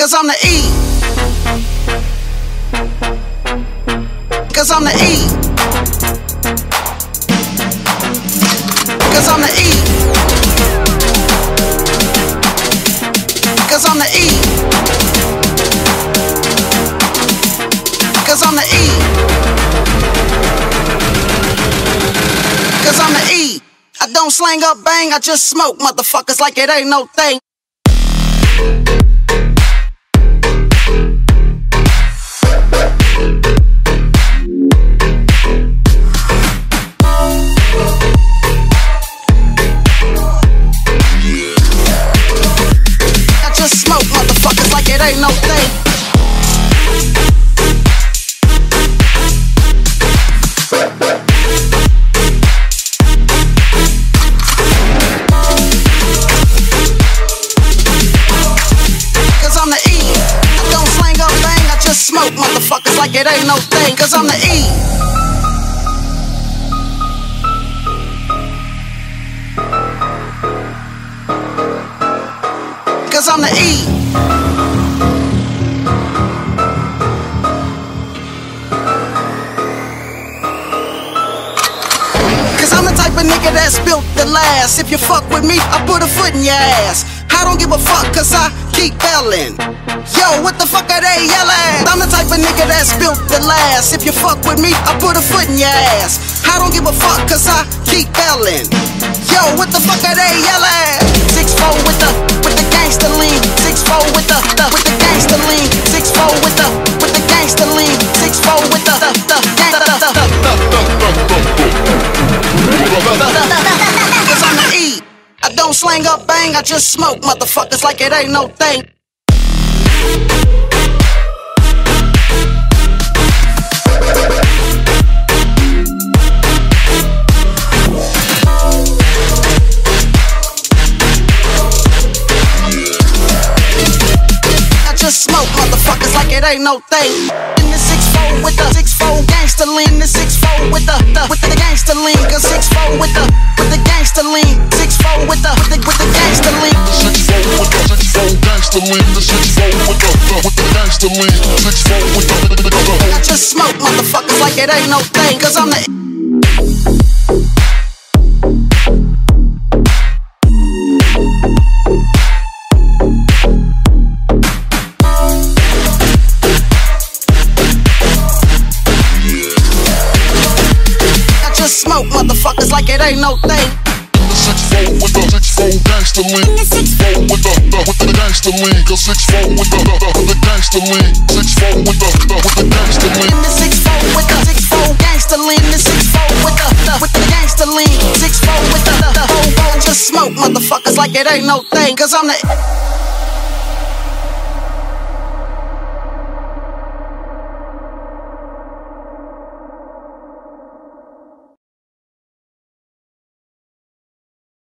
Cause I'm the E. Cause I'm the E. Cause I'm the E. Cause I'm the E. Cause I'm the E. Cause I'm the E. I don't slang up bang, I just smoke motherfuckers like it ain't no thing. I just smoke motherfuckers like it ain't no thing. Smoke motherfuckers like it ain't no thing. Cause I'm the E. Cause I'm the E. Cause I'm the type of nigga that's built to last. If you fuck with me, I put a foot in your ass. I don't give a fuck cause I keep yelling. Yo, what the fuck are they yelling? I'm the type of nigga that's built to last. If you fuck with me, I put a foot in your ass. I don't give a fuck cause I keep yelling. Yo, what the fuck are they yelling? 6'4" with the gangster lean. 6'4" with the gangster lean. 6'4" with the gangster lean. 6'4" with the Cause I'm the E. I don't slang up bang, I just smoke motherfuckers like it ain't no thing. I just smoke motherfuckers like it ain't no thing. In the 6'4" with the 6'4" gangster lean. The 6'4" with the gangster lean. Cause 6'4" with the gangster lean. 6'4" with the gangster lean. The 6'4" with the 6'4" gangster lean. The 6'4" with the gangster lean. 6'4" with the I just smoke motherfuckers like it ain't no thing. Cause I'm the smoke motherfuckers like it ain't no thing. The 6'4" with the 6'4" gangster lean. 6'4" with the gangster lean. Cause 6'4" with the gangster lean. 6'4" with the gangster lean. The 6'4" with the 6'4" gangster lean. The 6'4" with the gangster lean. 6'4" with the whole. Just smoke motherfuckers like it ain't no thing. Cause I'm the